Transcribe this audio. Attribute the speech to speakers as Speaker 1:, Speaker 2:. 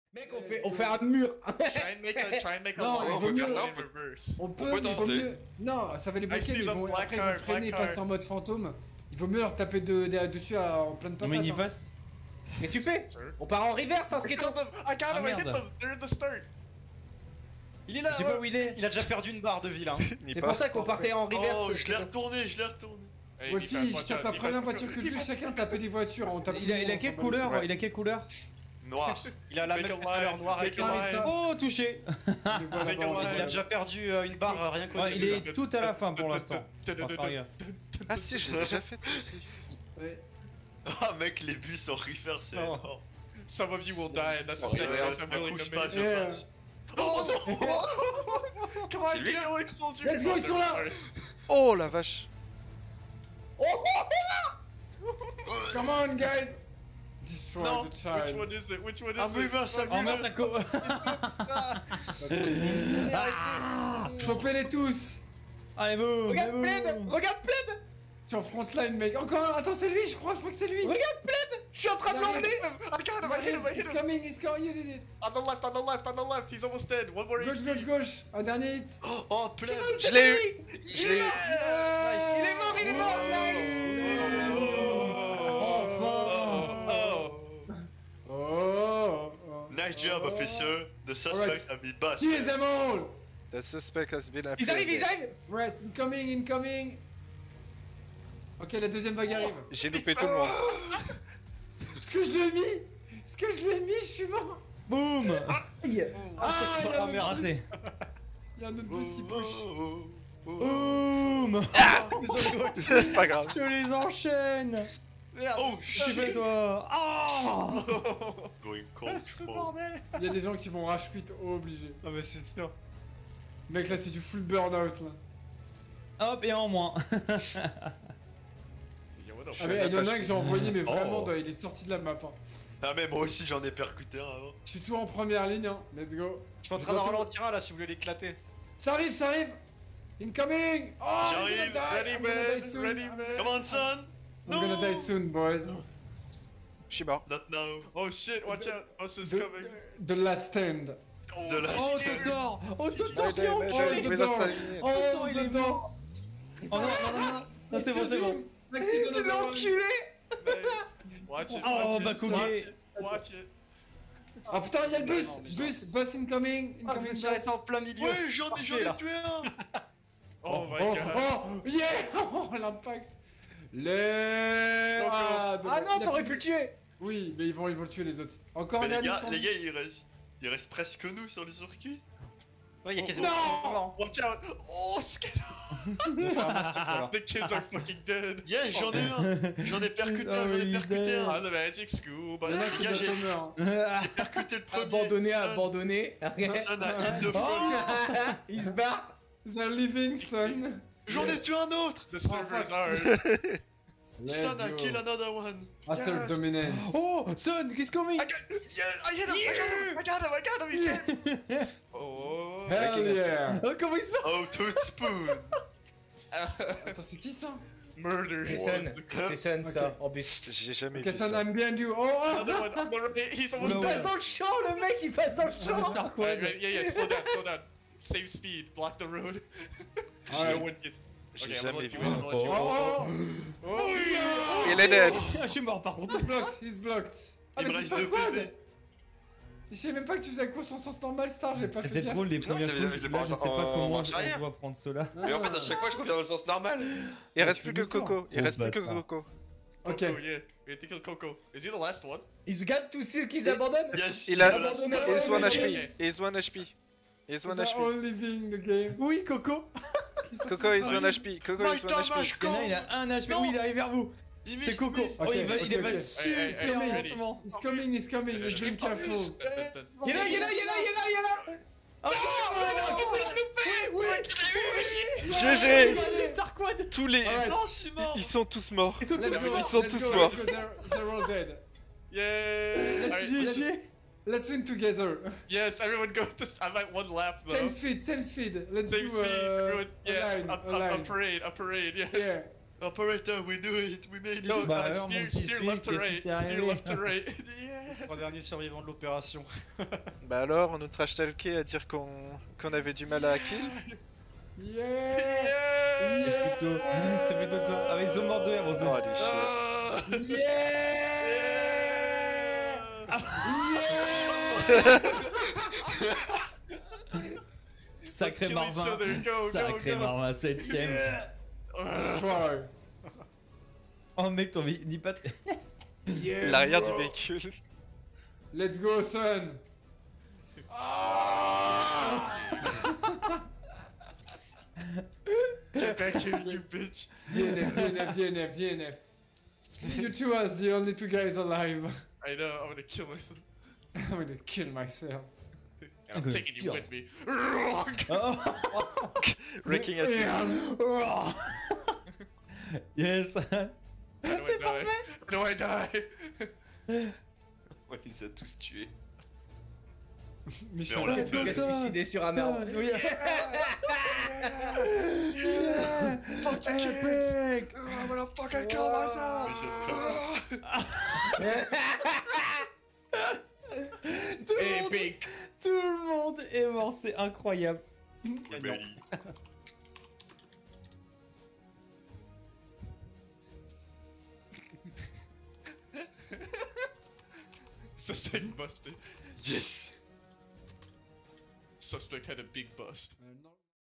Speaker 1: Mec, on fait un mur.
Speaker 2: Try and make a
Speaker 3: Non,
Speaker 2: line
Speaker 3: il vaut mieux-
Speaker 2: in reverse.
Speaker 3: On peut,
Speaker 4: peut
Speaker 3: mais il vaut
Speaker 4: tenter.
Speaker 3: mieux. Non, ça va les
Speaker 2: I
Speaker 3: bloquer,
Speaker 2: see
Speaker 3: mais
Speaker 2: the black
Speaker 3: après ils
Speaker 2: card,
Speaker 3: vont freiner et
Speaker 2: black
Speaker 3: passer
Speaker 2: card.
Speaker 3: en mode fantôme. Il vaut mieux leur taper dessus en pleine
Speaker 1: Non
Speaker 3: patate.
Speaker 1: mais
Speaker 3: hein.
Speaker 1: Nifast. Qu'est-ce que tu fais?
Speaker 2: Sir.
Speaker 1: On part en reverse, hein,
Speaker 2: I
Speaker 1: Sketo.
Speaker 2: got them! I got
Speaker 1: Ah,
Speaker 2: them! I hit
Speaker 1: merde.
Speaker 2: them! They're in the start!
Speaker 5: Il est là,
Speaker 1: Je sais pas où il est.
Speaker 5: il a déjà perdu une barre de vie là.
Speaker 1: C'est pour ça qu'on partait en reverse.
Speaker 4: Oh, je l'ai
Speaker 1: Sketo.
Speaker 4: retourné.
Speaker 2: Hey,
Speaker 3: Ouais,
Speaker 2: Nifas,
Speaker 3: fille, je
Speaker 2: watch
Speaker 3: tape
Speaker 2: out,
Speaker 3: la
Speaker 2: Nifas.
Speaker 3: première voiture que je veux, chacun taper les voitures. On tape tout
Speaker 1: Il
Speaker 3: le
Speaker 1: a
Speaker 3: monde, on
Speaker 1: quelle
Speaker 3: s'en bat.
Speaker 1: couleur?
Speaker 4: Ouais.
Speaker 1: Il a quelle couleur?
Speaker 4: Noir.
Speaker 5: Il a la
Speaker 2: Make
Speaker 5: même
Speaker 2: a
Speaker 5: couleur
Speaker 2: line,
Speaker 5: noire avec
Speaker 2: make a
Speaker 5: la
Speaker 2: line.
Speaker 1: Oh, touché.
Speaker 3: Les voilà,
Speaker 2: Make a
Speaker 3: bon,
Speaker 2: line.
Speaker 5: Il a déjà perdu une barre rien qu'au
Speaker 1: Ouais, il
Speaker 5: début.
Speaker 1: est tout à la fin pour l'instant. On va faire gaffe.
Speaker 4: Ah si, j'ai déjà fait ceci.
Speaker 3: Ouais.
Speaker 4: Ah mec, les bus en reverse, c'est
Speaker 5: Non.
Speaker 4: énorme.
Speaker 2: Some of you will die, and that's the
Speaker 4: Ouais,
Speaker 2: sacrifice I'm
Speaker 4: un
Speaker 2: willing
Speaker 4: coup,
Speaker 2: to
Speaker 4: je passe,
Speaker 2: make.
Speaker 4: je
Speaker 3: Yeah.
Speaker 4: passe.
Speaker 2: Oh no! Come on,
Speaker 4: C'est lui?
Speaker 2: keep going, soldier!
Speaker 3: Let's go, ils sont là.
Speaker 4: Oh la vache.
Speaker 3: Come on, guys! Destroy
Speaker 2: No,
Speaker 3: the
Speaker 2: which
Speaker 3: child.
Speaker 2: one is it? Which one is
Speaker 4: Un
Speaker 2: it?
Speaker 4: reverse, un
Speaker 1: Oh merde, t'as co...
Speaker 3: Chopez-les tous!
Speaker 1: Allez, boum.
Speaker 6: Regarde
Speaker 1: boum.
Speaker 6: Pleb, regarde Pleb,
Speaker 3: Je suis en frontline, mec. Encore un. Attends, c'est lui, je crois que c'est lui.
Speaker 6: regarde Pleb, je suis en train de l'emmener.
Speaker 2: I got him! I hit him! I hit
Speaker 3: He's
Speaker 2: him!
Speaker 3: coming, he's coming, you did it.
Speaker 2: On the left! On the left! On the left! He's almost dead. One more
Speaker 3: Gauche,
Speaker 2: HP.
Speaker 3: gauche, gauche. Un dernier hit.
Speaker 4: Oh pleb.
Speaker 6: Je l'ai eu.
Speaker 4: Je l'ai eu.
Speaker 6: Il est mort, il est mort, nice.
Speaker 3: Oh!
Speaker 4: Nice job, officer. The suspect
Speaker 3: Alright.
Speaker 4: has been busted.
Speaker 3: Kill them all!
Speaker 4: The suspect has been
Speaker 6: Ils arrivent, ils arrivent.
Speaker 3: Rest, incoming, incoming! Ok, la deuxième vague arrive.
Speaker 4: J'ai loupé tout le monde.
Speaker 3: Ce que je lui ai mis! Ce que je lui ai mis, je suis mort!
Speaker 1: Boum.
Speaker 3: Ah,
Speaker 5: ça,
Speaker 3: il y
Speaker 5: c'est
Speaker 3: a
Speaker 5: pas
Speaker 3: un
Speaker 5: merde.
Speaker 1: Raté.
Speaker 3: Il y a un autre boost qui push.
Speaker 1: Boum.
Speaker 4: C'est pas grave.
Speaker 1: Je les enchaîne.
Speaker 5: Merde.
Speaker 4: Oh
Speaker 1: Je
Speaker 4: shit.
Speaker 1: fais toi. Oh.
Speaker 4: Going cold.
Speaker 5: Ce bordel.
Speaker 3: Il y a des gens qui vont rage quit obligé.
Speaker 5: Ah mais c'est sûr.
Speaker 3: Mec, là, c'est du full burnout là.
Speaker 1: Hop, et en moins.
Speaker 2: Yo, what the
Speaker 3: Ah,
Speaker 2: fuck?
Speaker 3: mais il y en a un que j'ai envoyé, mais
Speaker 4: Oh.
Speaker 3: vraiment, il est sorti de la map. Hein.
Speaker 4: Ah mais moi aussi j'en ai percuté un avant.
Speaker 3: Je suis toujours en première ligne, hein. Let's go.
Speaker 5: Je suis en train d'en ralentir un là si vous voulez l'éclater.
Speaker 3: Ça arrive, ça arrive! Incoming! Oh, I'm gonna
Speaker 4: J'arrive,
Speaker 3: die!
Speaker 2: Ready,
Speaker 3: I'm gonna die
Speaker 2: man!
Speaker 3: soon!
Speaker 2: Ready, man!
Speaker 4: Come on son.
Speaker 3: I'm gonna die soon, boys.
Speaker 4: Je suis mort. Not now.
Speaker 2: Oh shit, watch out! Us is
Speaker 3: The,
Speaker 2: coming!
Speaker 3: the last stand.
Speaker 4: De la-
Speaker 1: Oh, Totor. Oh, Totor, c'est
Speaker 3: Oh,
Speaker 1: enculé.
Speaker 3: the door! Oh,
Speaker 1: Totor, il est
Speaker 3: the door!
Speaker 1: Oh non, non, non, non. Non, c'est bon, c'est bon.
Speaker 6: Tu l'as enculé.
Speaker 2: Watch it!
Speaker 1: Oh,
Speaker 2: Watch
Speaker 1: bah,
Speaker 2: it!
Speaker 1: cool.
Speaker 2: Watch it! Watch it!
Speaker 3: Ah putain, il y a le bus!
Speaker 5: Non, mais genre-
Speaker 3: Bus incoming!
Speaker 5: Ah, je me
Speaker 3: Incoming
Speaker 5: suis arrêté en plein milieu.
Speaker 4: Ouais, j'en
Speaker 5: Parfait,
Speaker 4: ai
Speaker 5: là.
Speaker 4: tué un.
Speaker 2: Oh my
Speaker 3: Oh,
Speaker 2: god!
Speaker 3: oh, yeah! Oh, l'impact! Les...
Speaker 6: Ah non, t'aurais pu le tuer.
Speaker 3: Oui, mais ils vont le tuer les autres. Encore
Speaker 4: Mais
Speaker 3: un
Speaker 4: les
Speaker 3: dernier
Speaker 4: gars,
Speaker 3: sans-
Speaker 4: les gars, il reste presque nous sur le circuit.
Speaker 5: Ouais, il y a quasiment.
Speaker 3: Non.
Speaker 2: Watch out! Oh, skid!
Speaker 5: On va faire un massacre, là.
Speaker 2: The kids are fucking dead!
Speaker 4: Yeah, j'en ai un. J'en ai percuté un,
Speaker 1: Oh,
Speaker 4: j'en ai
Speaker 1: il
Speaker 4: percuté
Speaker 1: est
Speaker 4: un.
Speaker 2: Ah, the magic school!
Speaker 3: Il y en a
Speaker 2: But
Speaker 3: qui
Speaker 4: gars, j'ai-
Speaker 3: bientôt meurent.
Speaker 4: J'ai percuté le premier.
Speaker 6: Abandonné,
Speaker 4: Son-
Speaker 6: abandonné.
Speaker 4: Son a hit de folie.
Speaker 6: Oh, il se barre.
Speaker 3: The living son.
Speaker 4: J'en ai tué un autre.
Speaker 2: the server's ours!
Speaker 4: Son a
Speaker 3: Let's
Speaker 4: kill
Speaker 3: go.
Speaker 4: another one.
Speaker 3: Assert
Speaker 2: Yes.
Speaker 3: dominance.
Speaker 1: Oh, Son, qu'est-ce qu'on met?
Speaker 2: I hit him! I got him! I got him! He's dead! Oh!
Speaker 3: Hell yeah!
Speaker 1: Oh, comment il se passe?
Speaker 4: Oh, two spoon.
Speaker 3: Attends, c'est qui ça?
Speaker 2: Murder!
Speaker 6: C'est Sun, c'est Sun ça, en plus.
Speaker 4: J'ai jamais
Speaker 3: Ok,
Speaker 4: vu
Speaker 3: son,
Speaker 4: ça.
Speaker 3: I'm behind you. Oh, oh!
Speaker 2: Another one! On the right. He's almost
Speaker 1: No
Speaker 6: Il
Speaker 1: way.
Speaker 6: passe dans le champ, le mec, il passe dans le champ.
Speaker 1: Star
Speaker 2: Right,
Speaker 1: Quad.
Speaker 2: right, yeah, slow down, slow down. Save speed, block the road.
Speaker 3: Alright.
Speaker 2: No one gets.
Speaker 4: J'ai
Speaker 2: Okay, I'm gonna
Speaker 4: jamais
Speaker 2: let you
Speaker 4: vu
Speaker 2: in,
Speaker 4: ça.
Speaker 2: I'm gonna let you in.
Speaker 3: Oh, oh! Oh, yeah!
Speaker 4: Il est dead.
Speaker 1: Je suis mort par contre.
Speaker 3: He's blocked, he's blocked. Ah,
Speaker 4: Il
Speaker 3: mais
Speaker 4: me
Speaker 3: c'est
Speaker 4: reste
Speaker 3: pas
Speaker 4: 2
Speaker 3: quad!
Speaker 4: PV.
Speaker 3: Je savais même pas que tu faisais la course en sens normal, Star, j'ai pas fait
Speaker 1: C'était
Speaker 3: gaffe.
Speaker 1: drôle les premières
Speaker 4: je l'ai-
Speaker 1: coups.
Speaker 4: je l'ai
Speaker 1: Là,
Speaker 4: pas
Speaker 1: je sais pas
Speaker 4: en
Speaker 1: comment
Speaker 4: marche
Speaker 1: je
Speaker 4: arrière.
Speaker 1: dois prendre cela.
Speaker 4: Mais en fait, à chaque fois, je reviens dans le sens normal. Il reste plus que Coco. Il
Speaker 1: Trop
Speaker 4: reste plus que
Speaker 1: bâtard.
Speaker 4: Coco.
Speaker 3: Ok.
Speaker 2: Coco, yeah. We have to kill Coco. Is he the last one?
Speaker 6: Ils se gardent tous ceux qu'ils abandonnent.
Speaker 4: Yes,
Speaker 3: Il a-
Speaker 4: He's one
Speaker 3: Ouais,
Speaker 4: HP.
Speaker 2: ouais.
Speaker 4: He's one HP. He's one
Speaker 3: They're
Speaker 4: HP.
Speaker 3: all living the game.
Speaker 1: Oui, Coco.
Speaker 4: Coco is one HP. Coco is one HP.
Speaker 1: Il y en a, il a un HP. Oui, il arrive vers vous. C'est Coco. Oh,
Speaker 3: Ok,
Speaker 1: il va, il
Speaker 3: ok,
Speaker 1: va
Speaker 3: ok.
Speaker 1: super
Speaker 2: Hey, hey,
Speaker 3: hey,
Speaker 1: lentement.
Speaker 3: He's coming, he's coming, he's being careful.
Speaker 6: Il est là, il est là, il est là, il est là, il est là.
Speaker 1: Oh,
Speaker 4: GG.
Speaker 1: les Sarquad.
Speaker 4: Tous les.
Speaker 3: Alright.
Speaker 4: Non, je suis mort. Ils sont tous morts.
Speaker 1: Ils sont
Speaker 3: Let's
Speaker 1: tous
Speaker 3: go,
Speaker 1: morts.
Speaker 4: Ils sont
Speaker 3: let's
Speaker 4: tous
Speaker 3: go,
Speaker 4: morts.
Speaker 3: let's go, they're all dead.
Speaker 2: Yay! Alright,
Speaker 1: GG.
Speaker 3: Let's win together.
Speaker 2: yes, everyone go. I'm at one lap though.
Speaker 3: Same speed, same speed. Let's
Speaker 2: Same
Speaker 3: do
Speaker 2: speed, everyone.
Speaker 3: a
Speaker 2: Yeah,
Speaker 3: line,
Speaker 2: a
Speaker 3: a line.
Speaker 2: parade, a parade. Yeah.
Speaker 3: Yeah.
Speaker 2: Operator, we do it, we made it.
Speaker 5: Yo,
Speaker 1: Bah alors, mon petit
Speaker 2: Steer
Speaker 1: Swift,
Speaker 2: left to
Speaker 1: qu'est-ce qui
Speaker 2: right,
Speaker 1: t'est
Speaker 2: steer
Speaker 1: arrivé?
Speaker 2: left to right. Yeah.
Speaker 5: 3 derniers survivants de l'opération.
Speaker 4: Bah alors, on nous trash talké à dire qu'on avait du mal à kill.
Speaker 3: Yeah.
Speaker 1: C'est plutôt. C'est plutôt toi. Avec The Mort de R,
Speaker 4: Oh,
Speaker 1: on
Speaker 4: allez, chier.
Speaker 1: Sacré
Speaker 2: Kill each
Speaker 1: Marvin.
Speaker 2: other, go,
Speaker 1: Sacré
Speaker 2: go.
Speaker 1: Marvin, 7ème.
Speaker 3: Try.
Speaker 1: Oh mec, t'en dis pas.
Speaker 3: Yeah,
Speaker 4: L'arrière du
Speaker 3: bro.
Speaker 4: véhicule.
Speaker 3: Let's go, son.
Speaker 2: Get back here, you bitch.
Speaker 3: DNF. You two are the only two guys alive.
Speaker 2: I know, I'm gonna kill myself.
Speaker 3: I'm gonna kill myself.
Speaker 2: I'm
Speaker 1: Okay,
Speaker 2: taking you
Speaker 1: kill.
Speaker 2: with me.
Speaker 1: Oh.
Speaker 4: Wrecking at
Speaker 1: Oh. Yes.
Speaker 2: C'est parfait. Do I die?
Speaker 4: Ouais, il les a tous tués.
Speaker 3: Michel,
Speaker 2: on l'a
Speaker 6: Il a suicidé sur un arbre.
Speaker 1: Oui.
Speaker 2: Fuck you, kids. I'm gonna fucking kill myself.
Speaker 1: Epic. Tout le monde est mort, c'est incroyable.
Speaker 2: Suspect busted. Yes. Suspect had a big bust.
Speaker 3: non.